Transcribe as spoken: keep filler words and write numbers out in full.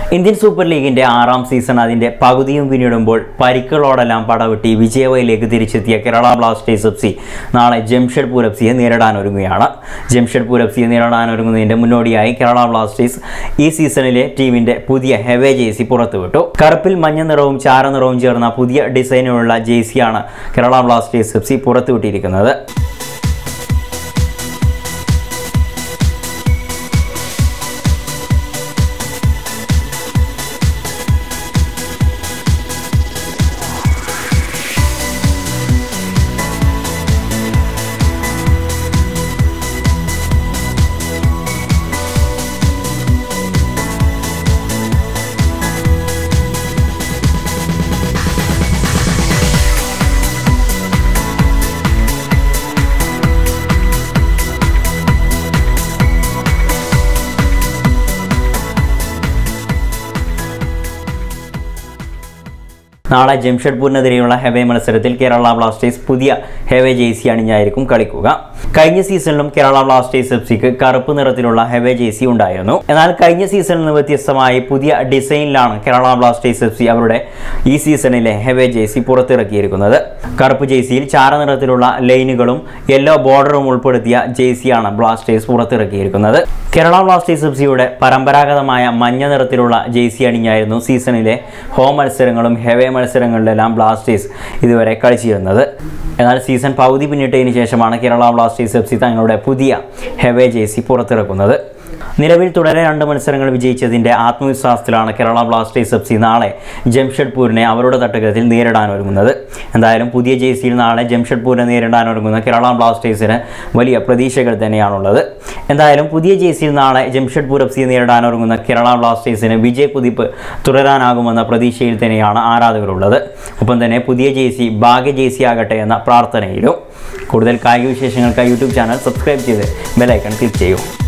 Indian super ലീഗിന്റെ ആറാം season അതിന്റെ പകുതിയും പിന്നിടുമ്പോൾ പരിക്കുകളോടെല്ലാം പടവെട്ടി വിജയവയിലേക്ക് തിരിച്ചെത്തിയ കേരള ബ്ലാസ്റ്റേഴ്സ് എഫ് സി നാളെ ജംഷഡ്പൂർ എഫ് സിയെ നേരിടാനൊരുങ്ങുകയാണ്. ജംഷഡ്പൂർ എഫ് സിയെ നേരിടാനൊരുങ്ങുന്നതിന്റെ മുന്നോടിയായി കേരള ബ്ലാസ്റ്റേഴ്സ് ഈ സീസണിലെ ടീമിന്റെ പുതിയ ഹെവേ ജേഴ്സി പുറത്തുവിട്ടു. കറുപ്പിൽ മഞ്ഞ നിറവും ചാര നിറവും ചേർന്ന പുതിയ ഡിസൈനിലുള്ള ജേഴ്സിയാണ് കേരള ബ്ലാസ്റ്റേഴ്സ് എഫ് സി പുറത്തുവിട്ടിരിക്കുന്നത്. നാളെ ജംഷഡ്പൂരിനെതിരെയുള്ള ഹെവേ മത്സരത്തിൽ കേരള ബ്ലാസ്റ്റേഴ്സ് പുതിയ ഹെവേ ജേഴ്സി അണിഞ്ഞായിരിക്കും കളിക്കുക. കഴിഞ്ഞ സീസണിലും കേരള ബ്ലാസ്റ്റേഴ്സ് എഫ് സിക്ക് കറുപ്പ് നിറത്തിലുള്ള ഹെവേ ജേഴ്സി ഉണ്ടായിരുന്നു. എന്നാൽ കഴിഞ്ഞ സീസണിൽ നിന്ന് വ്യത്യസ്തമായി പുതിയ ഡിസൈനിലാണ് കേരള ബ്ലാസ്റ്റേഴ്സ് എഫ് സി അവരുടെ ഈ സീസണിലെ ഹെവേ ജേഴ്സി പുറത്തിറക്കിയിരിക്കുന്നത്. കറുപ്പ് ജേഴ്സിയിൽ ചാര നിറത്തിലുള്ള ലൈനുകളും യെല്ലോ ബോർഡറും ഉൾപ്പെടുത്തിയ ജേഴ്സിയാണ് ബ്ലാസ്റ്റേഴ്സ് പുറത്തിറക്കിയിരിക്കുന്നത്. കേരള ബ്ലാസ്റ്റേഴ്സ് എഫ് സിയുടെ പരമ്പരാഗതമായ മഞ്ഞ നിറത്തിലുള്ള ജേഴ്സി അണിഞ്ഞായിരുന്നു സീസണിലെ ഹോം മത്സരങ്ങളും ഹെവേ മത്സരങ്ങളിലെല്ലാം ബ്ലാസ്റ്റേഴ്സ് ഇതുവരെ കളിച്ചിരുന്നത്. എന്നാൽ സീസൺ പകുതി പിന്നിട്ടതിന് ശേഷമാണ് കേരള ബ്ലാസ്റ്റേഴ്സ് എഫ് സി തങ്ങളുടെ പുതിയ ഹെവേ ജേഴ്സി പുറത്തിറക്കുന്നത്. നിലവിൽ തുടരെ രണ്ട് മത്സരങ്ങൾ വിജയിച്ചതിൻ്റെ ആത്മവിശ്വാസത്തിലാണ് കേരള ബ്ലാസ്റ്റേഴ്സ് എഫ് സി നാളെ ജംഷഡ്പൂരിനെ അവരുടെ തട്ടകത്തിൽ നേരിടാനൊരുങ്ങുന്നത്. എന്തായാലും പുതിയ ജേഴ്സിയിൽ നാളെ ജംഷഡ്പൂരിനെ നേരിടാനൊരുങ്ങുന്ന കേരള ബ്ലാസ്റ്റേഴ്സിന് വലിയ പ്രതീക്ഷകൾ തന്നെയാണുള്ളത്. എന്തായാലും പുതിയ ജേഴ്സിയിൽ നാളെ ജംഷഡ്പൂർ എഫ് സിയെ നേരിടാനൊരുങ്ങുന്ന കേരള ബ്ലാസ്റ്റേഴ്സിന് വിജയ കുതിപ്പ് തുടരാനാകുമെന്ന പ്രതീക്ഷയിൽ തന്നെയാണ് ആരാധകരുള്ളത്. ഒപ്പം തന്നെ പുതിയ ജേഴ്സി ഭാഗ്യ ജേഴ്സി ആകട്ടെ എന്ന പ്രാർത്ഥനയിലും. കൂടുതൽ കായിക വിശേഷങ്ങൾക്കായി യൂട്യൂബ് ചാനൽ സബ്സ്ക്രൈബ് ചെയ്ത് ബെൽ ഐക്കൺ ക്ലിക്ക് ചെയ്യൂ.